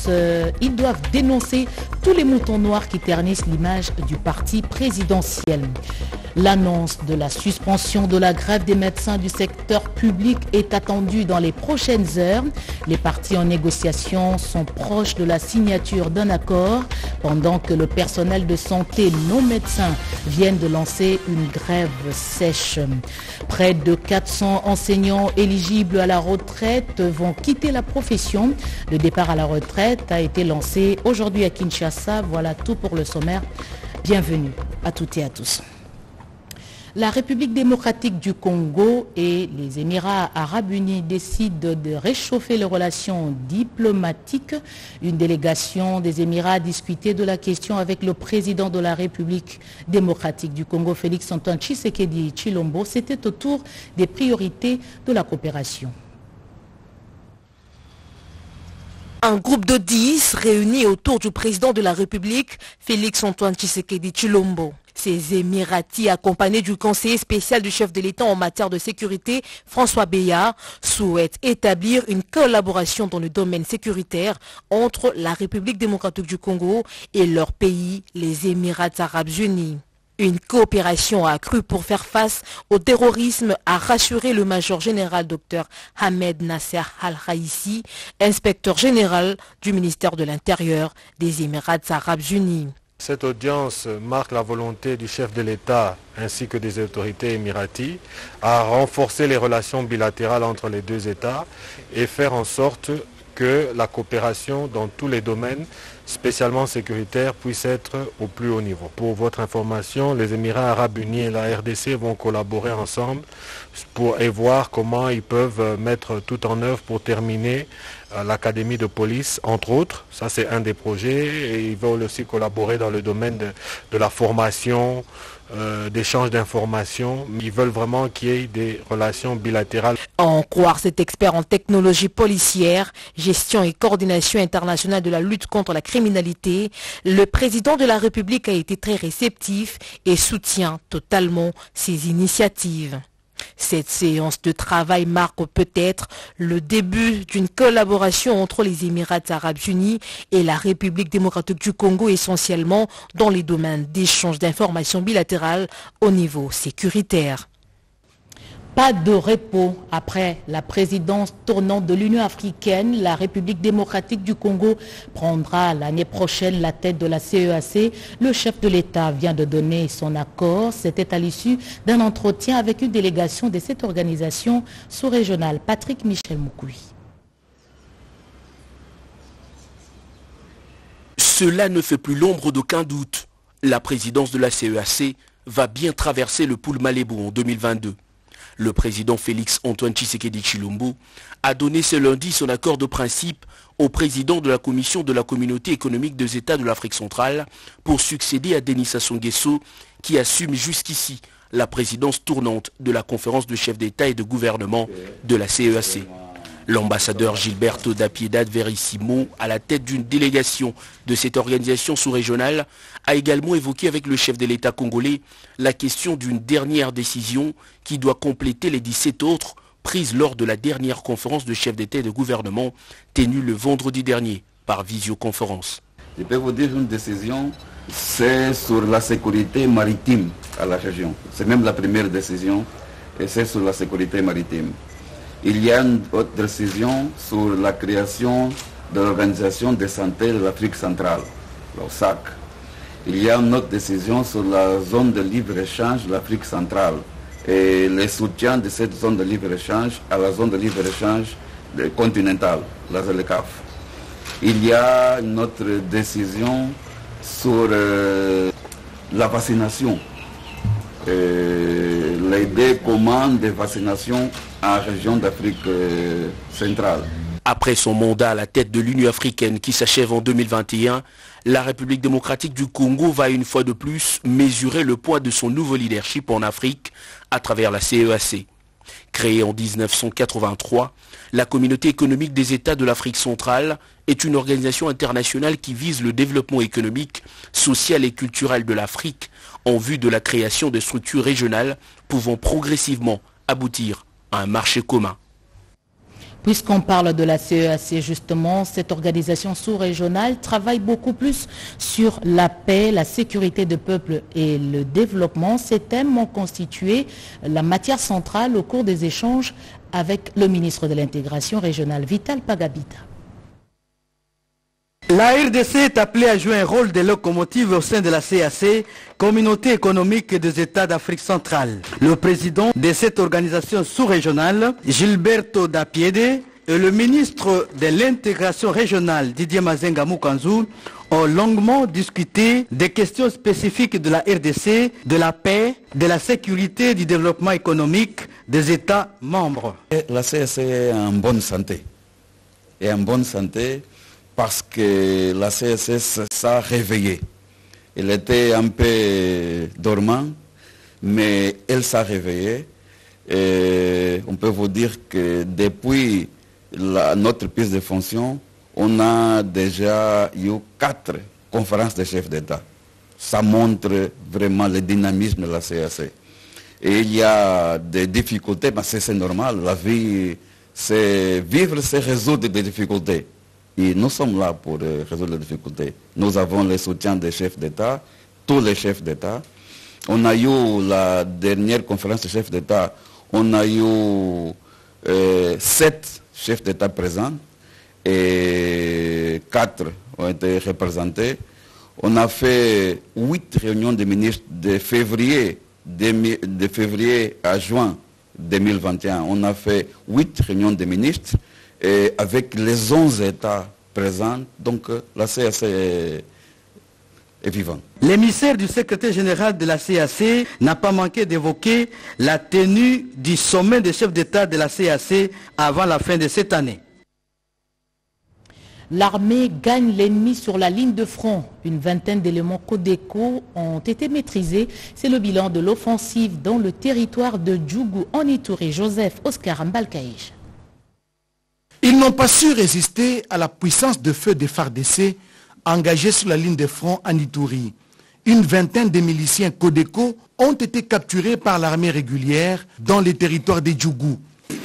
ils doivent dénoncer tous les moutons noirs qui ternissent l'image du parti présidentiel. L'annonce de la suspension de la grève des médecins du secteur public est attendue dans les prochaines heures. Les parties en négociation sont proches de la signature d'un accord pendant que le personnel de santé non médecins viennent de lancer une grève sèche. Près de 400 enseignants éligibles à la retraite vont quitter la profession. Le départ à la retraite a été lancé aujourd'hui à Kinshasa. Voilà tout pour le sommaire. Bienvenue à toutes et à tous. La République démocratique du Congo et les Émirats arabes unis décident de réchauffer les relations diplomatiques. Une délégation des Émirats a discuté de la question avec le président de la République démocratique du Congo, Félix Antoine Tshisekedi Tshilombo. C'était autour des priorités de la coopération. Un groupe de 10 réunis autour du président de la République, Félix Antoine Tshisekedi Tshilombo. Ces Émiratis, accompagnés du conseiller spécial du chef de l'État en matière de sécurité, François Béard, souhaitent établir une collaboration dans le domaine sécuritaire entre la République démocratique du Congo et leur pays, les Émirats arabes unis. Une coopération accrue pour faire face au terrorisme, a rassuré le major général Dr Ahmed Nasser Al-Raïssi, inspecteur général du ministère de l'Intérieur des Émirats arabes unis. Cette audience marque la volonté du chef de l'État ainsi que des autorités émiraties à renforcer les relations bilatérales entre les deux États et faire en sorte que la coopération dans tous les domaines, spécialement sécuritaires, puisse être au plus haut niveau. Pour votre information, les Émirats arabes unis et la RDC vont collaborer ensemble et voir comment ils peuvent mettre tout en œuvre pour terminer l'académie de police, entre autres. Ça, c'est un des projets. Et ils veulent aussi collaborer dans le domaine de la formation, d'échange d'informations. Ils veulent vraiment qu'il y ait des relations bilatérales. À en croire cet expert en technologie policière, gestion et coordination internationale de la lutte contre la criminalité, le président de la République a été très réceptif et soutient totalement ces initiatives. Cette séance de travail marque peut-être le début d'une collaboration entre les Émirats arabes unis et la République démocratique du Congo, essentiellement dans les domaines d'échange d'informations bilatérales au niveau sécuritaire. Pas de repos après la présidence tournante de l'Union africaine. La République démocratique du Congo prendra l'année prochaine la tête de la CEAC. Le chef de l'État vient de donner son accord. C'était à l'issue d'un entretien avec une délégation de cette organisation sous-régionale. Patrick Michel Moukoui. Cela ne fait plus l'ombre d'aucun doute. La présidence de la CEAC va bien traverser le pool Malebo en 2022. Le président Félix Antoine Tshisekedi Tshilombo a donné ce lundi son accord de principe au président de la commission de la communauté économique des États de l'Afrique centrale pour succéder à Denis Sassou Nguesso qui assume jusqu'ici la présidence tournante de la conférence de chefs d'État et de gouvernement de la CEAC. L'ambassadeur Gilberto da Piedad Verissimo, à la tête d'une délégation de cette organisation sous-régionale, a également évoqué avec le chef de l'État congolais la question d'une dernière décision qui doit compléter les 17 autres prises lors de la dernière conférence de chefs d'État et de gouvernement tenue le vendredi dernier par visioconférence. Je peux vous dire une décision, c'est sur la sécurité maritime à la région. C'est même la première décision et c'est sur la sécurité maritime. Il y a une autre décision sur la création de l'Organisation de santé de l'Afrique centrale, l'OSAC. Il y a une autre décision sur la zone de libre-échange de l'Afrique centrale et le soutien de cette zone de libre-échange à la zone de libre-échange continentale, la ZLECAF. Il y a une autre décision sur la vaccination, les deux commandes de vaccination en région d'Afrique centrale. Après son mandat à la tête de l'Union africaine qui s'achève en 2021, la République démocratique du Congo va une fois de plus mesurer le poids de son nouveau leadership en Afrique à travers la CEAC. Créée en 1983, la Communauté économique des États de l'Afrique centrale est une organisation internationale qui vise le développement économique, social et culturel de l'Afrique en vue de la création de structures régionales pouvant progressivement aboutir à un marché commun. Puisqu'on parle de la CEAC justement, cette organisation sous-régionale travaille beaucoup plus sur la paix, la sécurité du peuple et le développement. Ces thèmes ont constitué la matière centrale au cours des échanges avec le ministre de l'Intégration régionale, Vital Pagabita. La RDC est appelée à jouer un rôle de locomotive au sein de la CAC, Communauté économique des États d'Afrique centrale. Le président de cette organisation sous-régionale, Gilberto Dapiede, et le ministre de l'Intégration régionale, Didier Mazenga Mukanzu, ont longuement discuté des questions spécifiques de la RDC, de la paix, de la sécurité et du développement économique des États membres. La CAC est en bonne santé. Et en bonne santé parce que la CAC s'est réveillée. Elle était un peu dormante, mais elle s'est réveillée. Et on peut vous dire que depuis notre prise de fonction, on a déjà eu 4 conférences de chefs d'État. Ça montre vraiment le dynamisme de la CAC. Et il y a des difficultés, mais c'est normal. La vie, c'est vivre, c'est résoudre des difficultés. Et nous sommes là pour résoudre les difficultés. Nous avons le soutien des chefs d'État, tous les chefs d'État. On a eu la dernière conférence de chefs d'État, on a eu 7 chefs d'État présents et 4 ont été représentés. On a fait 8 réunions de ministres de février à juin 2021. On a fait 8 réunions de ministres et avec les 11 États présents. Donc la CAC est vivante. L'émissaire du secrétaire général de la CAC n'a pas manqué d'évoquer la tenue du sommet des chefs d'État de la CAC avant la fin de cette année. L'armée gagne l'ennemi sur la ligne de front. Une vingtaine d'éléments Codeco ont été maîtrisés. C'est le bilan de l'offensive dans le territoire de Djougou en Ituri. Joseph Oscar Mbalkaïch. Ils n'ont pas su résister à la puissance de feu des FARDC engagés sur la ligne de front en Ituri. Une vingtaine de miliciens Codeco ont été capturés par l'armée régulière dans les territoires de Djougou.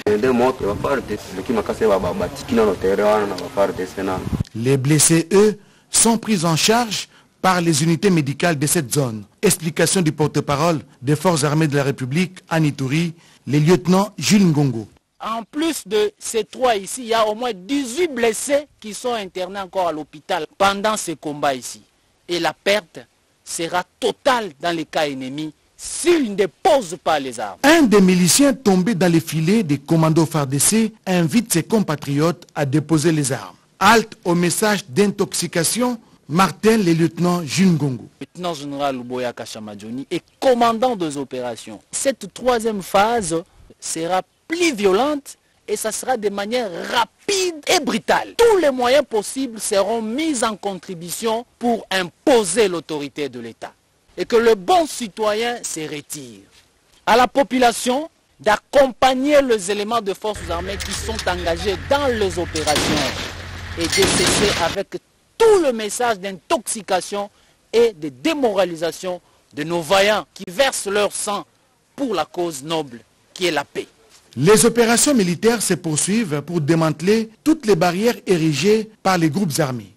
Les blessés, eux, sont pris en charge par les unités médicales de cette zone. Explication du porte-parole des forces armées de la République en Ituri, le lieutenant Jules Ngongo. En plus de ces 3 ici, il y a au moins 18 blessés qui sont internés encore à l'hôpital pendant ces combats ici. Et la perte sera totale dans les cas ennemis s'ils ne déposent pas les armes. Un des miliciens tombés dans les filets des commandos FARDC invite ses compatriotes à déposer les armes. Halte au message d'intoxication, Martin, le lieutenant Jules Ngongo. Le lieutenant général Luboya Kashamadjoni est commandant des opérations. Cette 3e phase sera plus violente et ça sera de manière rapide et brutale. Tous les moyens possibles seront mis en contribution pour imposer l'autorité de l'État et que le bon citoyen se retire. À la population d'accompagner les éléments de forces armées qui sont engagés dans les opérations et de cesser avec tout le message d'intoxication et de démoralisation de nos vaillants qui versent leur sang pour la cause noble qui est la paix. Les opérations militaires se poursuivent pour démanteler toutes les barrières érigées par les groupes armés.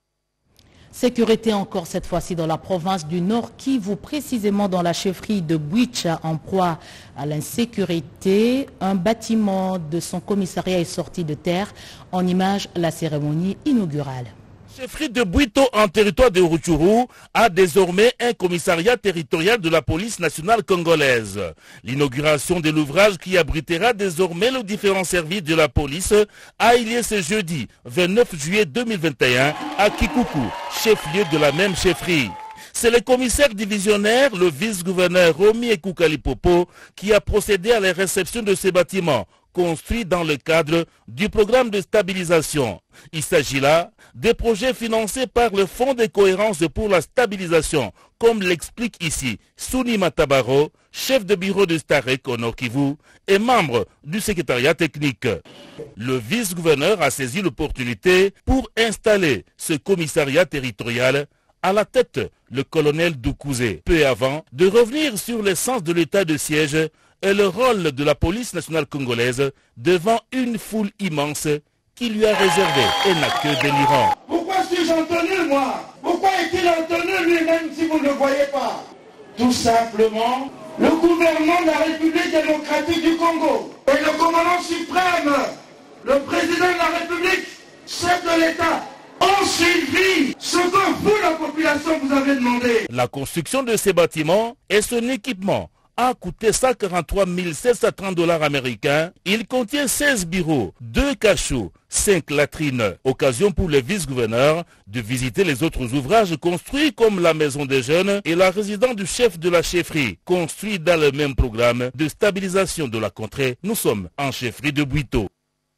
Sécurité encore cette fois-ci dans la province du Nord Kivu, précisément dans la chefferie de Bwicha en proie à l'insécurité. Un bâtiment de son commissariat est sorti de terre. En image, la cérémonie inaugurale. La chefferie de Bwito en territoire de Rutshuru a désormais un commissariat territorial de la police nationale congolaise. L'inauguration de l'ouvrage qui abritera désormais les différents services de la police a eu lieu ce jeudi 29 juillet 2021 à Kikuku, chef-lieu de la même chefferie. C'est le commissaire divisionnaire, le vice-gouverneur Romi Ekukalipopo, qui a procédé à la réception de ces bâtiments construits dans le cadre du programme de stabilisation. Il s'agit là des projets financés par le Fonds de cohérence pour la stabilisation, comme l'explique ici Souni Matabaro, chef de bureau de Starek au Nord Kivu et membre du secrétariat technique. Le vice-gouverneur a saisi l'opportunité pour installer ce commissariat territorial à la tête le colonel Doukouzé, peu avant de revenir sur l'essence de l'état de siège et le rôle de la police nationale congolaise devant une foule immense qui lui a réservé un accueil délirant. Pourquoi suis-je entenu, moi? Pourquoi est-il entenu lui-même si vous ne le voyez pas? Tout simplement, le gouvernement de la République démocratique du Congo et le commandant suprême, le président de la République, chef de l'État, ont suivi ce que vous, la population, vous avez demandé. La construction de ces bâtiments et son équipement a coûté 143 730 $ américains. Il contient 16 bureaux, 2 cachots, 5 latrines. Occasion pour le vice-gouverneur de visiter les autres ouvrages construits comme la maison des jeunes et la résidence du chef de la chefferie, construits dans le même programme de stabilisation de la contrée. Nous sommes en chefferie de Bwito.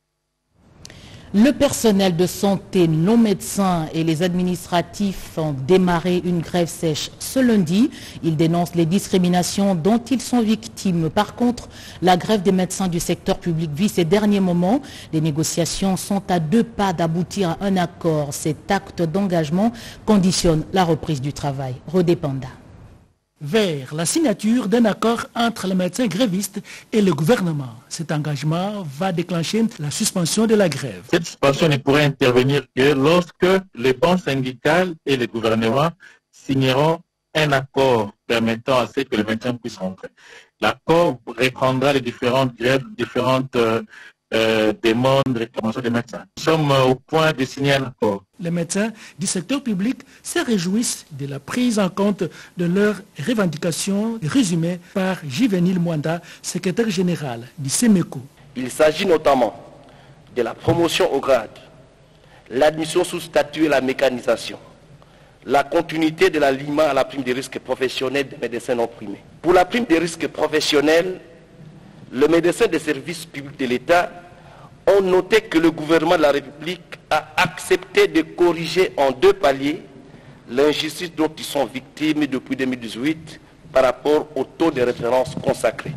Le personnel de santé, nos médecins et les administratifs ont démarré une grève sèche ce lundi. Ils dénoncent les discriminations dont ils sont victimes. Par contre, la grève des médecins du secteur public vit ces derniers moments. Les négociations sont à 2 pas d'aboutir à un accord. Cet acte d'engagement conditionne la reprise du travail. Rodépanda. Vers la signature d'un accord entre les médecins grévistes et le gouvernement. Cet engagement va déclencher la suspension de la grève. Cette suspension ne pourrait intervenir que lorsque les bancs syndicales et le gouvernement signeront un accord permettant à ce que les médecins puissent rentrer. L'accord reprendra les différentes grèves, différentes demandes, réclamations des médecins. Nous sommes au point de signer un accord. Les médecins du secteur public se réjouissent de la prise en compte de leurs revendications résumées par Juvenil Mwanda, secrétaire général du SEMECO. Il s'agit notamment de la promotion au grade, l'admission sous statut et la mécanisation, la continuité de l'alignement à la prime des risques professionnels des médecins non primés. Pour la prime des risques professionnels, le médecin des services publics de l'État ont noté que le gouvernement de la République a accepté de corriger en 2 paliers l'injustice dont ils sont victimes depuis 2018 par rapport au taux de référence consacré.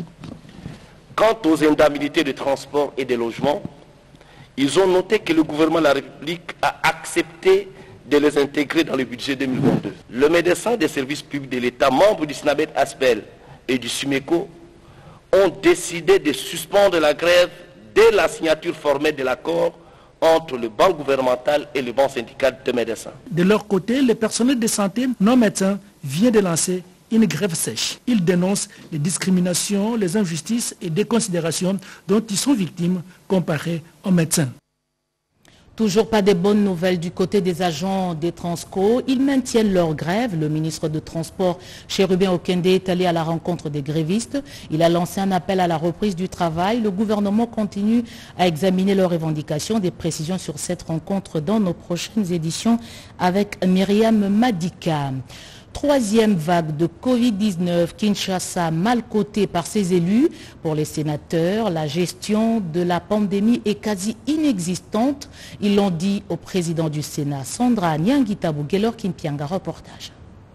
Quant aux indemnités de transport et de logement, ils ont noté que le gouvernement de la République a accepté de les intégrer dans le budget 2022. Le médecin des services publics de l'État, membre du SNABET Aspel et du SUMECO, ont décidé de suspendre la grève dès la signature formelle de l'accord entre le banc gouvernemental et le banc syndical de médecins. De leur côté, le personnel de santé non médecins vient de lancer une grève sèche. Ils dénoncent les discriminations, les injustices et déconsidérations dont ils sont victimes comparés aux médecins. Toujours pas de bonnes nouvelles du côté des agents des Transco. Ils maintiennent leur grève. Le ministre de Transport, Chérubin Okende, est allé à la rencontre des grévistes. Il a lancé un appel à la reprise du travail. Le gouvernement continue à examiner leurs revendications. Des précisions sur cette rencontre dans nos prochaines éditions avec Myriam Madika. 3e vague de Covid-19, Kinshasa mal cotée par ses élus. Pour les sénateurs, la gestion de la pandémie est quasi inexistante. Ils l'ont dit au président du Sénat, Sandra Nyangitabu, Gelor Kimpianga, reportage.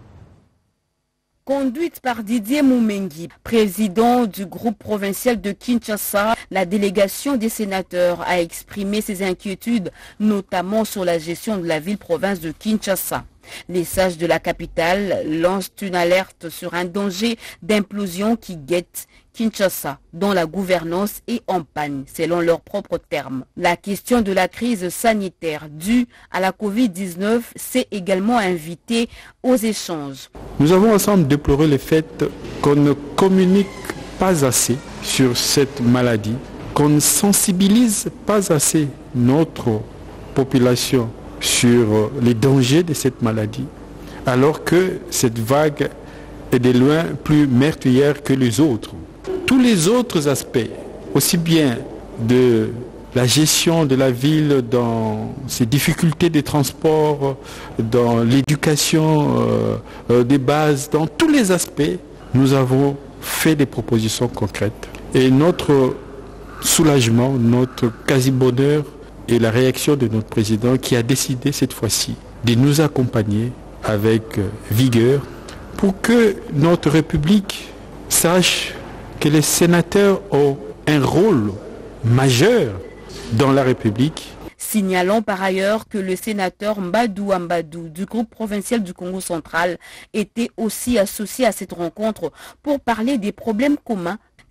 Conduite par Didier Moumengi, président du groupe provincial de Kinshasa, la délégation des sénateurs a exprimé ses inquiétudes, notamment sur la gestion de la ville-province de Kinshasa. Les sages de la capitale lancent une alerte sur un danger d'implosion qui guette Kinshasa, dont la gouvernance est en panne, selon leurs propres termes. La question de la crise sanitaire due à la Covid-19 s'est également invitée aux échanges. Nous avons ensemble déploré le fait qu'on ne communique pas assez sur cette maladie, qu'on ne sensibilise pas assez notre population sur les dangers de cette maladie, alors que cette vague est de loin plus meurtrière que les autres. Tous les autres aspects, aussi bien de la gestion de la ville dans ses difficultés de transport, dans l'éducation des bases, dans tous les aspects, nous avons fait des propositions concrètes. Et notre soulagement, notre quasi-bonheur et la réaction de notre président qui a décidé cette fois-ci de nous accompagner avec vigueur pour que notre République sache que les sénateurs ont un rôle majeur dans la République. Signalons par ailleurs que le sénateur Mbadou Ambadou du groupe provincial du Congo central était aussi associé à cette rencontre pour parler des problèmes communs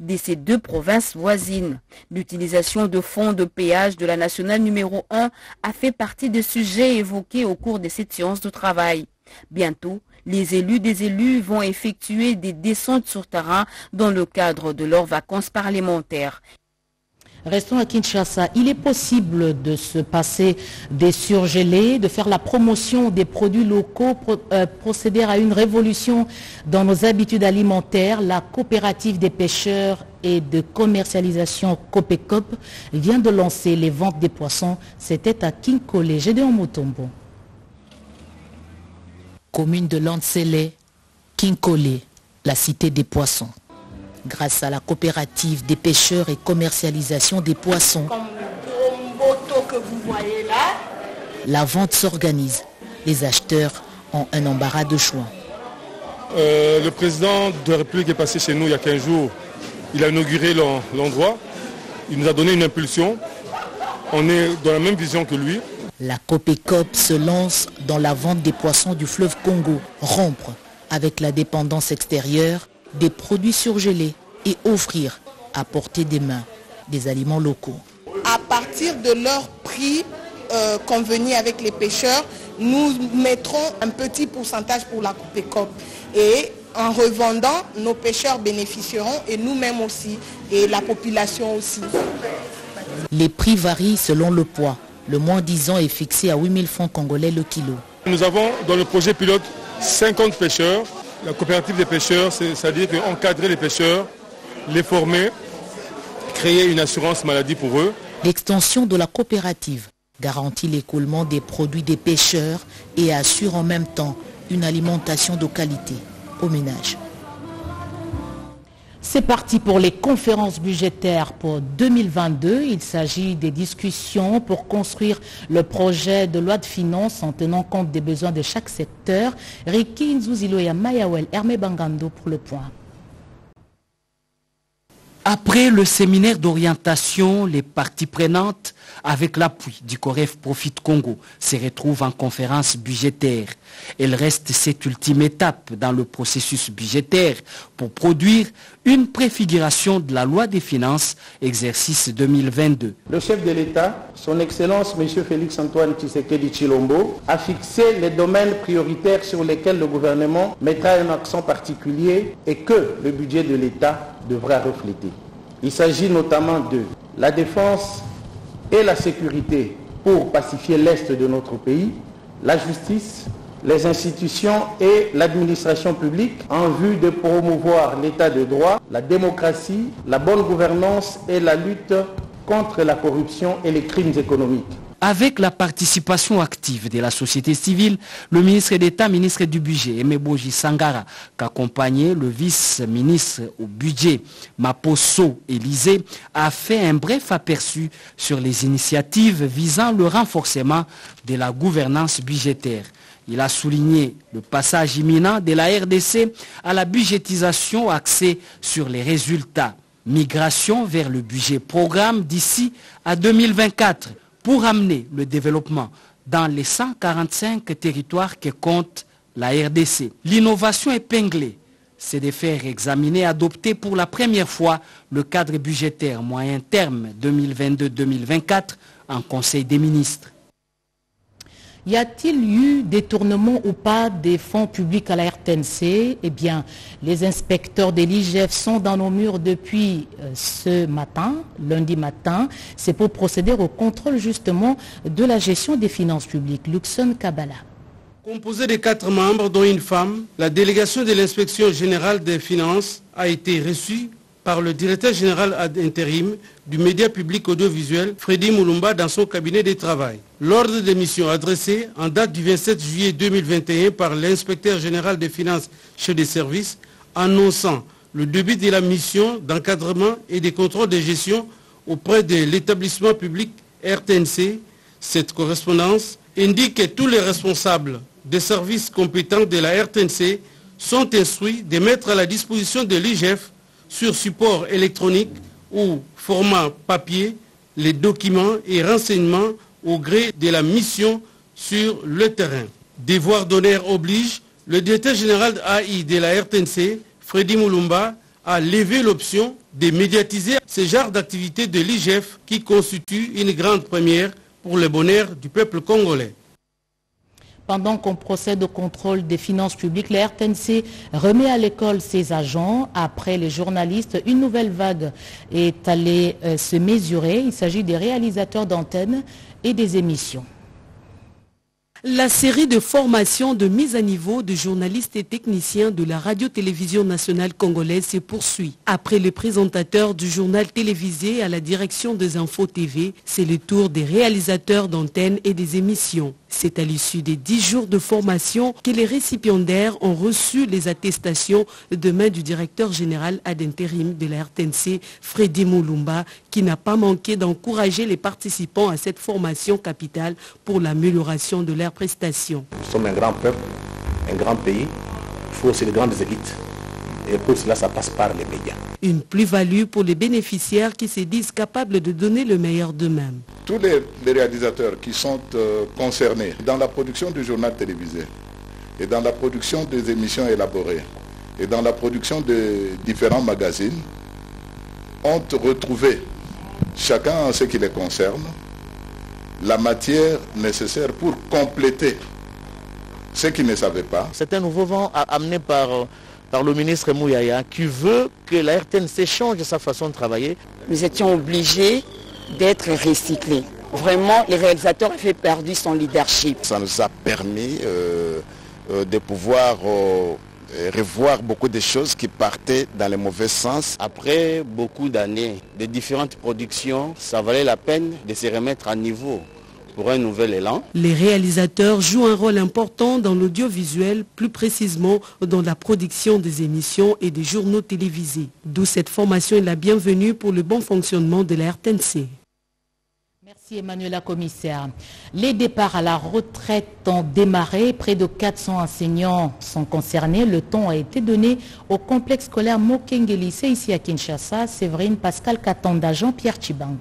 de ces deux provinces voisines. L'utilisation de fonds de péage de la nationale numéro 1 a fait partie des sujets évoqués au cours de cette séance de travail. Bientôt, les élus des élus vont effectuer des descentes sur terrain dans le cadre de leurs vacances parlementaires. Restons à Kinshasa. Il est possible de se passer des surgelés, de faire la promotion des produits locaux, procéder à une révolution dans nos habitudes alimentaires. La coopérative des pêcheurs et de commercialisation Copecop vient de lancer les ventes des poissons. C'était à Kinkole, Gédéon Motombo. Commune de Lantsele, Kinkole, la cité des poissons. Grâce à la coopérative des pêcheurs et commercialisation des poissons, comme le gros bateau que vous voyez là, la vente s'organise. Les acheteurs ont un embarras de choix. Le président de la République est passé chez nous il y a 15 jours. Il a inauguré l'endroit. Il nous a donné une impulsion. On est dans la même vision que lui. La Copecop se lance dans la vente des poissons du fleuve Congo. Rompre avec la dépendance extérieure des produits surgelés et offrir à portée des mains des aliments locaux. À partir de leur prix convenu avec les pêcheurs, nous mettrons un petit pourcentage pour la Copecop. Et en revendant, nos pêcheurs bénéficieront et nous-mêmes aussi, et la population aussi. Les prix varient selon le poids. Le moins-disant est fixé à 8 000 francs congolais le kilo. Nous avons dans le projet pilote 50 pêcheurs. La coopérative des pêcheurs, c'est-à-dire encadrer les pêcheurs, les former, créer une assurance maladie pour eux. L'extension de la coopérative garantit l'écoulement des produits des pêcheurs et assure en même temps une alimentation de qualité aux ménages. C'est parti pour les conférences budgétaires pour 2022. Il s'agit des discussions pour construire le projet de loi de finances en tenant compte des besoins de chaque secteur. Riki Nzuzilo et Mayawel Hermé Bangando pour le point. Après le séminaire d'orientation, les parties prenantes, avec l'appui du COREF Profit Congo, se retrouvent en conférence budgétaire. Il reste cette ultime étape dans le processus budgétaire pour produire une préfiguration de la loi des finances, exercice 2022. Le chef de l'État, son Excellence M. Félix Antoine Tshisekedi Tshilombo, a fixé les domaines prioritaires sur lesquels le gouvernement mettra un accent particulier et que le budget de l'État devra refléter. Il s'agit notamment de la défense et la sécurité pour pacifier l'Est de notre pays, la justice, les institutions et l'administration publique en vue de promouvoir l'état de droit, la démocratie, la bonne gouvernance et la lutte contre la corruption et les crimes économiques. Avec la participation active de la société civile, le ministre d'État, ministre du Budget, Emeboji Sangara, qu'accompagnait le vice-ministre au budget, Maposo Élysée, a fait un bref aperçu sur les initiatives visant le renforcement de la gouvernance budgétaire. Il a souligné le passage imminent de la RDC à la budgétisation axée sur les résultats. Migration vers le budget programme d'ici à 2024. Pour amener le développement dans les 145 territoires que compte la RDC. L'innovation épinglée, c'est de faire examiner et adopter pour la première fois le cadre budgétaire moyen terme 2022-2024 en Conseil des ministres. Y a-t-il eu détournement ou pas des fonds publics à la RTNC? Eh bien, les inspecteurs de l'IGF sont dans nos murs depuis ce matin, lundi matin. C'est pour procéder au contrôle justement de la gestion des finances publiques. Luxon Kabbalah. Composée de 4 membres, dont une femme, la délégation de l'inspection générale des finances a été reçue par le directeur général ad intérim du média public audiovisuel, Freddy Moulumba, dans son cabinet de travail. L'ordre des missions adressé en date du 27 juillet 2021 par l'inspecteur général des finances chef des services, annonçant le début de la mission d'encadrement et de contrôle de gestion auprès de l'établissement public RTNC. Cette correspondance indique que tous les responsables des services compétents de la RTNC sont instruits de mettre à la disposition de l'IGF sur support électronique ou format papier les documents et renseignements au gré de la mission sur le terrain. Devoir d'honneur oblige, le directeur général AI de la RTNC, Freddy Moulumba, a levé l'option de médiatiser ce genre d'activité de l'IGF qui constitue une grande première pour le bonheur du peuple congolais. Pendant qu'on procède au contrôle des finances publiques, la RTNC remet à l'école ses agents. Après les journalistes, une nouvelle vague est allée se mesurer. Il s'agit des réalisateurs d'antennes et des émissions. La série de formations de mise à niveau de journalistes et techniciens de la radio-télévision nationale congolaise se poursuit. Après le présentateur du journal télévisé à la direction des Infos TV, c'est le tour des réalisateurs d'antennes et des émissions. C'est à l'issue des 10 jours de formation que les récipiendaires ont reçu les attestations de main du directeur général ad intérim de la RTNC, Freddy Moulumba, qui n'a pas manqué d'encourager les participants à cette formation capitale pour l'amélioration de leurs prestations. Nous sommes un grand peuple, un grand pays, il faut aussi de grandes élites. Et pour cela, ça passe par les médias. Une plus-value pour les bénéficiaires qui se disent capables de donner le meilleur d'eux-mêmes. Tous les réalisateurs qui sont concernés dans la production du journal télévisé et dans la production des émissions élaborées et dans la production de différents magazines ont retrouvé, chacun en ce qui les concerne, la matière nécessaire pour compléter ce qu'ils ne savaient pas. C'est un nouveau vent amené par le ministre Mouyaya qui veut que la RTNC change sa façon de travailler. Nous étions obligés d'être recyclés. Vraiment, les réalisateurs avaient perdu son leadership. Ça nous a permis de pouvoir revoir beaucoup de choses qui partaient dans le mauvais sens. Après beaucoup d'années de différentes productions, ça valait la peine de se remettre à niveau pour un nouvel élan. Les réalisateurs jouent un rôle important dans l'audiovisuel, plus précisément dans la production des émissions et des journaux télévisés. D'où cette formation est la bienvenue pour le bon fonctionnement de la RTNC. Merci Emmanuela Commissaire. Les départs à la retraite ont démarré. Près de 400 enseignants sont concernés. Le ton a été donné au complexe scolaire Mokengeli. C'est ici à Kinshasa. Séverine Pascal Katanda, Jean-Pierre Chibangu.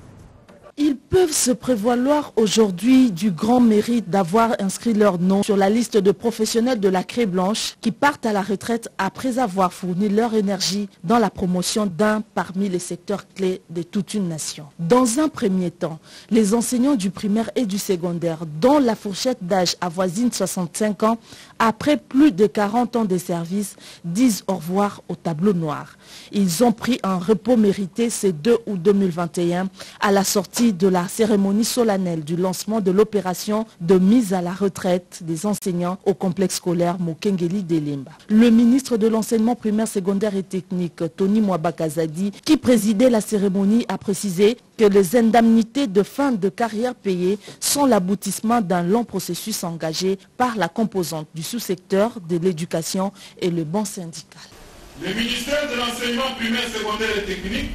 Ils peuvent se prévaloir aujourd'hui du grand mérite d'avoir inscrit leur nom sur la liste de professionnels de la Craie Blanche qui partent à la retraite après avoir fourni leur énergie dans la promotion d'un parmi les secteurs clés de toute une nation. Dans un premier temps, les enseignants du primaire et du secondaire, dont la fourchette d'âge avoisine 65 ans, après plus de 40 ans de service, disent au revoir au tableau noir. Ils ont pris un repos mérité ce 2 août 2021 à la sortie de la cérémonie solennelle du lancement de l'opération de mise à la retraite des enseignants au complexe scolaire Mokengeli d'Elimba. Le ministre de l'enseignement primaire, secondaire et technique, Tony Mwabakazadi, qui présidait la cérémonie, a précisé que les indemnités de fin de carrière payées sont l'aboutissement d'un long processus engagé par la composante du sous-secteur de l'éducation et le banc syndical. Le ministère de l'enseignement primaire, secondaire et technique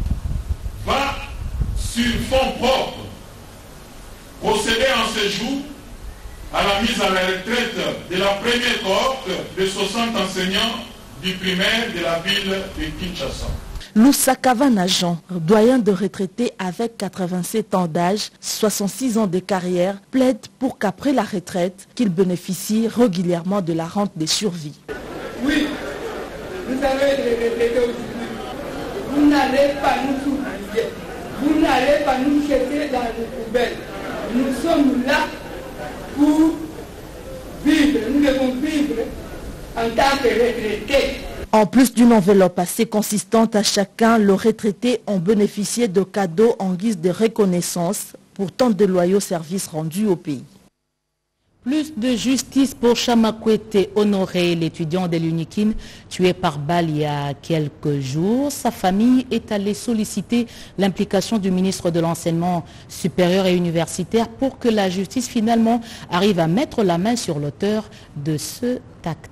va, sur fonds propres, procéder en ce jour à la mise à la retraite de la première cohorte de 60 enseignants du primaire de la ville de Kinshasa. Lusakava Najan, doyen de retraité avec 87 ans d'âge, 66 ans de carrière, plaide pour qu'après la retraite, qu'il bénéficie régulièrement de la rente de survie. Oui, vous avez été retraités aujourd'hui. Vous n'allez pas nous oublier. Vous n'allez pas nous jeter dans les poubelles. Nous sommes là pour vivre. Nous devons vivre en tant que retraités. En plus d'une enveloppe assez consistante à chacun, les retraités ont bénéficié de cadeaux en guise de reconnaissance pour tant de loyaux services rendus au pays. Plus de justice pour Chamakwete Honoré, l'étudiant de l'UNIKIN, tué par balle il y a quelques jours. Sa famille est allée solliciter l'implication du ministre de l'Enseignement supérieur et universitaire pour que la justice finalement arrive à mettre la main sur l'auteur de cet acte.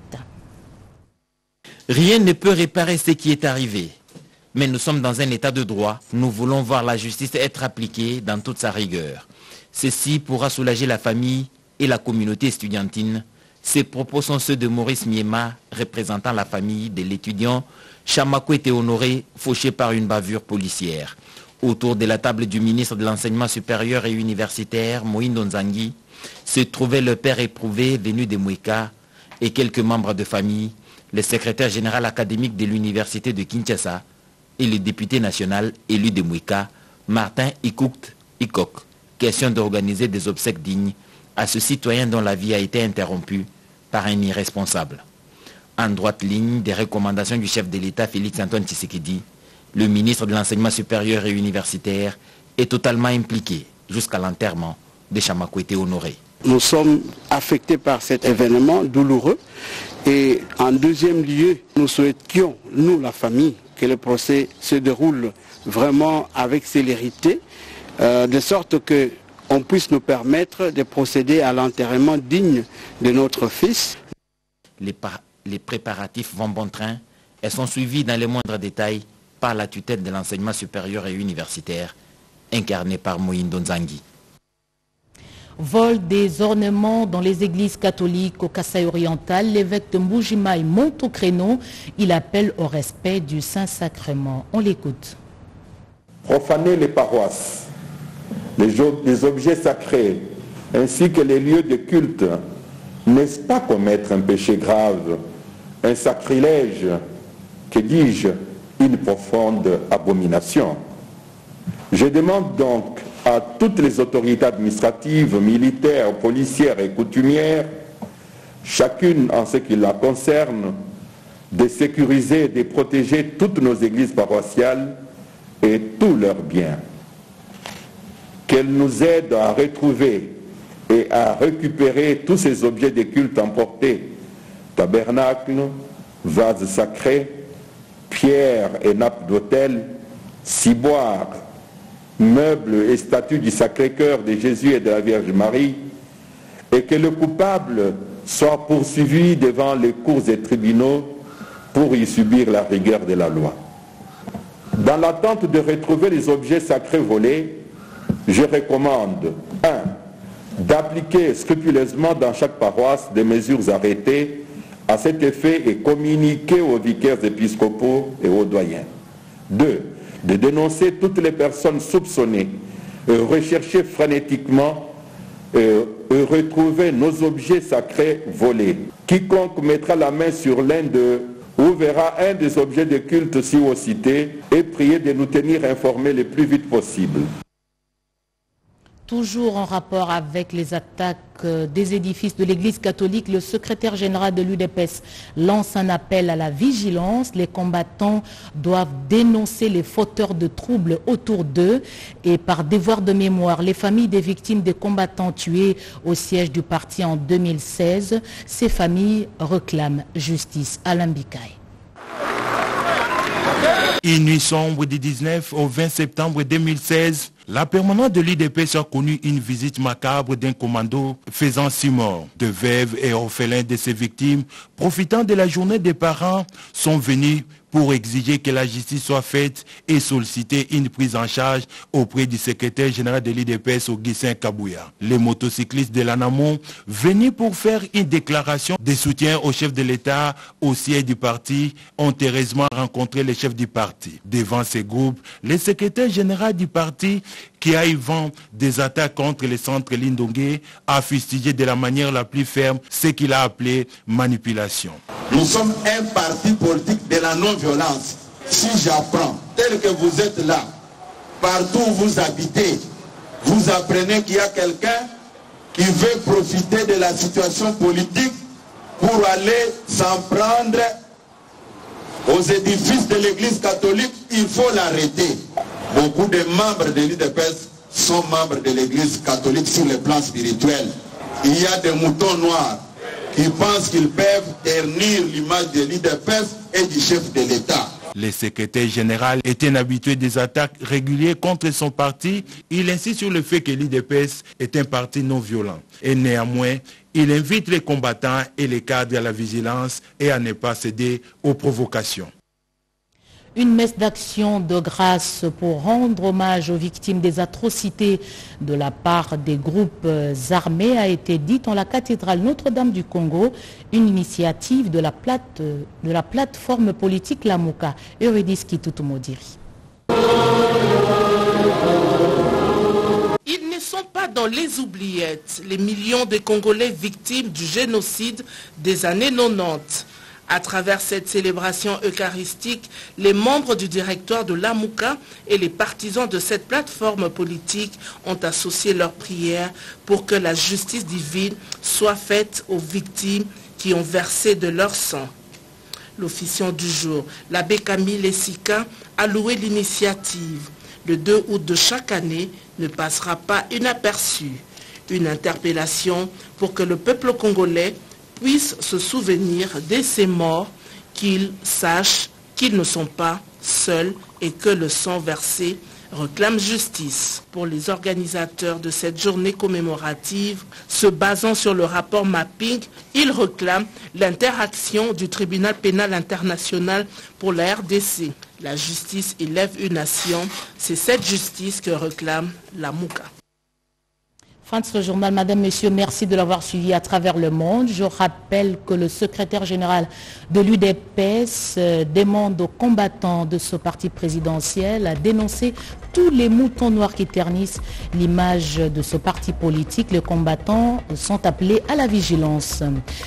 Rien ne peut réparer ce qui est arrivé. Mais nous sommes dans un état de droit. Nous voulons voir la justice être appliquée dans toute sa rigueur. Ceci pourra soulager la famille et la communauté estudiantine. Ces propos sont ceux de Maurice Miema, représentant la famille de l'étudiant Chamakwete Honoré, fauché par une bavure policière. Autour de la table du ministre de l'Enseignement supérieur et universitaire, Moïndo Nzangi, se trouvait le père éprouvé venu de Moueka et quelques membres de famille le secrétaire général académique de l'université de Kinshasa et le député national élu de Mouika, Martin Ikok, question d'organiser des obsèques dignes à ce citoyen dont la vie a été interrompue par un irresponsable. En droite ligne des recommandations du chef de l'État Félix-Antoine Tshisekedi, le ministre de l'Enseignement supérieur et universitaire est totalement impliqué jusqu'à l'enterrement de Chamakwete Honoré. Nous sommes affectés par cet événement douloureux et en deuxième lieu, nous souhaitions, nous la famille, que le procès se déroule vraiment avec célérité, de sorte qu'on puisse nous permettre de procéder à l'enterrement digne de notre fils. Les préparatifs vont bon train et sont suivis dans les moindres détails par la tutelle de l'enseignement supérieur et universitaire, incarnée par Moïndo Nzangi. Vol des ornements dans les églises catholiques au Kasaï oriental, l'évêque de Mbujimaï monte au créneau. Il appelle au respect du Saint-Sacrement. On l'écoute. Profaner les paroisses, les objets sacrés, ainsi que les lieux de culte, n'est-ce pas commettre un péché grave, un sacrilège, que dis-je, une profonde abomination? Je demande donc à toutes les autorités administratives, militaires, policières et coutumières, chacune en ce qui la concerne, de sécuriser et de protéger toutes nos églises paroissiales et tous leurs biens. Qu'elles nous aident à retrouver et à récupérer tous ces objets de culte emportés, tabernacles, vases sacrés, pierres et nappes d'autel, ciboires, meubles et statues du Sacré-Cœur de Jésus et de la Vierge Marie, et que le coupable soit poursuivi devant les cours et tribunaux pour y subir la rigueur de la loi. Dans l'attente de retrouver les objets sacrés volés, je recommande 1. D'appliquer scrupuleusement dans chaque paroisse des mesures arrêtées à cet effet et communiquées aux vicaires épiscopaux et aux doyens. 2. De dénoncer toutes les personnes soupçonnées, rechercher frénétiquement et retrouver nos objets sacrés volés. Quiconque mettra la main sur l'un d'eux ou verra un des objets de culte si haut cités est prié de nous tenir informés le plus vite possible. Toujours en rapport avec les attaques des édifices de l'Église catholique, le secrétaire général de l'UDPS lance un appel à la vigilance. Les combattants doivent dénoncer les fauteurs de troubles autour d'eux et par devoir de mémoire, les familles des victimes des combattants tués au siège du parti en 2016. Ces familles réclament justice. Alain Bikaï. Une nuit sombre du 19 au 20 septembre 2016, la permanente de l'UDPS a connu une visite macabre d'un commando faisant 6 morts. De veuves et orphelins de ses victimes, profitant de la journée des parents, sont venus pour exiger que la justice soit faite et solliciter une prise en charge auprès du secrétaire général de l'UDPS, Augustin Kabouya. Les motocyclistes de l'ANAMO, venus pour faire une déclaration de soutien au chef de l'État au siège du parti, ont heureusement rencontré le chef du parti. Devant ces groupes, le secrétaire général du parti, qui a eu vent des attaques contre le centre Lindongué, a fustigé de la manière la plus ferme ce qu'il a appelé manipulation. Nous sommes un parti politique de la non-violence. Si j'apprends, tel que vous êtes là, partout où vous habitez, vous apprenez qu'il y a quelqu'un qui veut profiter de la situation politique pour aller s'en prendre aux édifices de l'Église catholique, il faut l'arrêter. Beaucoup de membres de l'UDPS sont membres de l'Église catholique sur le plan spirituel. Il y a des moutons noirs qui pensent qu'ils peuvent ternir l'image de l'UDPS et du chef de l'État. Le secrétaire général est un habitué des attaques régulières contre son parti. Il insiste sur le fait que l'UDPS est un parti non violent. Et néanmoins, il invite les combattants et les cadres à la vigilance et à ne pas céder aux provocations. Une messe d'action de grâce pour rendre hommage aux victimes des atrocités de la part des groupes armés a été dite en la cathédrale Notre-Dame du Congo, une initiative de la plateforme politique Lamuka. Eurydice Kitutumodiri. Ils ne sont pas dans les oubliettes, les millions de Congolais victimes du génocide des années 90. À travers cette célébration eucharistique, les membres du directoire de l'AMUCA et les partisans de cette plateforme politique ont associé leurs prières pour que la justice divine soit faite aux victimes qui ont versé de leur sang. L'officiant du jour, l'abbé Camille Lessika, a loué l'initiative. Le 2 août de chaque année ne passera pas inaperçu. Une interpellation pour que le peuple congolais puisse se souvenir de ces morts, qu'ils sachent qu'ils ne sont pas seuls et que le sang versé réclame justice. Pour les organisateurs de cette journée commémorative, se basant sur le rapport Mapping, ils réclament l'interaction du tribunal pénal international pour la RDC. La justice élève une nation, c'est cette justice que réclame la MUCA. France, le journal, Madame, Monsieur, merci de l'avoir suivi à travers le monde. Je rappelle que le secrétaire général de l'UDPS demande aux combattants de ce parti présidentiel à dénoncer tous les moutons noirs qui ternissent l'image de ce parti politique. Les combattants sont appelés à la vigilance.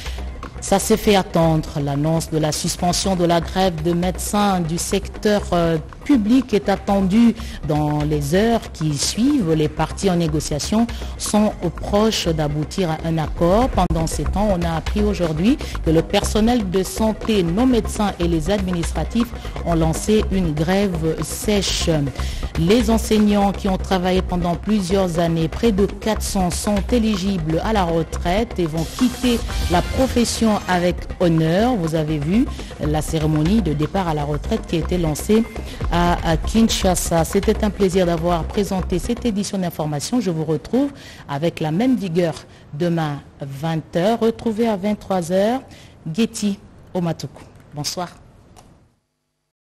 Ça s'est fait attendre. L'annonce de la suspension de la grève de médecins du secteur public est attendue dans les heures qui suivent. Les partis en négociation sont proches d'aboutir à un accord. Pendant ces temps, on a appris aujourd'hui que le personnel de santé, nos médecins et les administratifs ont lancé une grève sèche. Les enseignants qui ont travaillé pendant plusieurs années, près de 400, sont éligibles à la retraite et vont quitter la profession avec honneur. Vous avez vu la cérémonie de départ à la retraite qui a été lancée à Kinshasa. C'était un plaisir d'avoir présenté cette édition d'information. Je vous retrouve avec la même vigueur demain 20h. Retrouvez à 23h Getty Omatuku. Bonsoir.